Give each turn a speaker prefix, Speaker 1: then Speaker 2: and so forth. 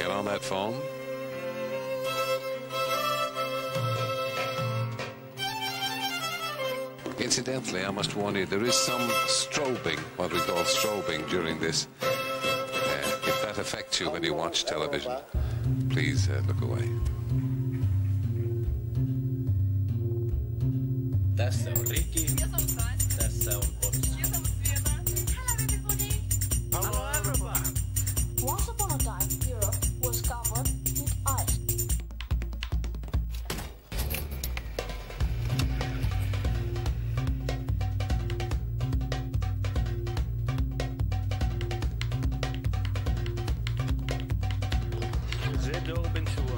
Speaker 1: Get on that phone. Incidentally, I must warn you, there is some strobing, what we call strobing, during this. If that affects you when you watch television, please look away.
Speaker 2: Tässä on Ricky. Tässä on Otsa. Hello everyone.
Speaker 3: Once upon a time, Europe was covered with ice.
Speaker 2: זה דור בן שואה.